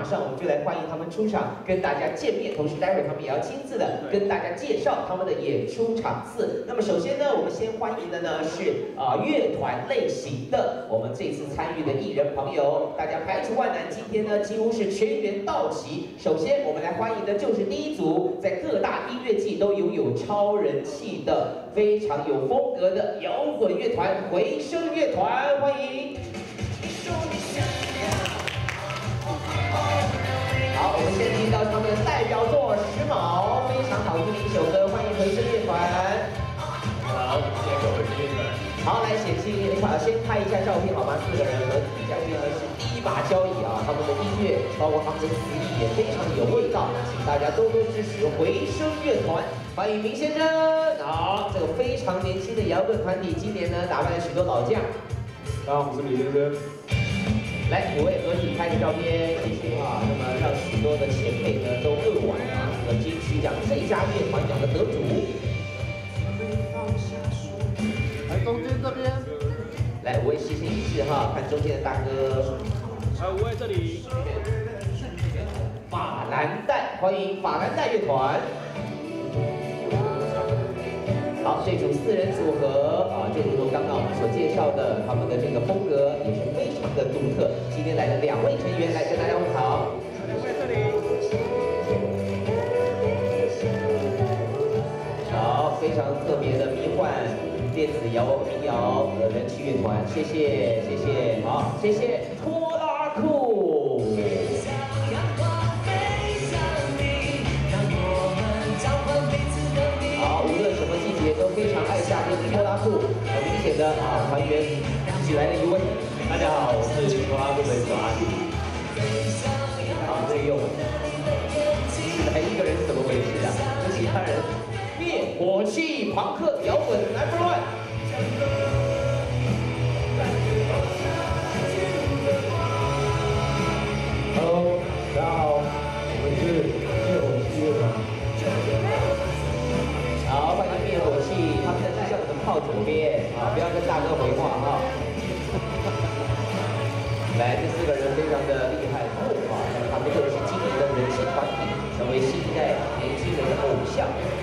马上我们就来欢迎他们出场，跟大家见面。同时，待会儿他们也要亲自的跟大家介绍他们的演出场次。那么，首先呢，我们先欢迎的呢是乐团类型的，我们这次参与的艺人朋友，大家排除万难，今天呢几乎是全员到齐。首先，我们来欢迎的就是第一组，在各大音乐季都拥有超人气的、非常有风格的摇滚乐团——回声乐团，欢迎。 好，我们先听到他们的代表作《时髦》，非常好听的一首歌，欢迎回声乐团。 好，谢谢回声乐团。 好，来先拍一下照片好吗？4个人合体一下，这个是第一把交椅啊，他们的音乐，包括他们的词艺也非常有味道，请大家多多支持回声乐团，欢迎明先生。好，这个非常年轻的摇滚团体，今年呢打败了许多老将。 大家好，我是李先生。 来，5位合体拍个照片，谢谢啊。那么让许多的前辈呢都扼腕啊，这个金曲奖最佳乐团奖的得主。 来中间这边。 来，5位视线一致哈，看中间的大哥。 来5位这里。 法兰黛，欢迎法兰黛乐团。 好，这组4人组合啊，就如同刚刚我们所介绍的，他们的这个风格也是非常的独特。今天来的2位成员来跟大家问好。 2位这里。 好，非常特别的迷幻电子摇民谣的人气乐团，谢谢谢谢，好，谢谢拖拉库。 都非常爱夏天的拖拉库，很明显的啊，团员起来了1位。大家好，我是拖拉库的小阿弟。好，这用来1个人是怎么回事啊？跟其他人灭火器朋克摇滚number one。Hello， 大家好，我们是灭火器乐团。 好，欢迎灭火器，他们的志向我们靠左边啊，不要跟大哥回话啊。来，这4个人非常的厉害啊，他们都是今年的人气团体，成为新一代年轻人的偶像。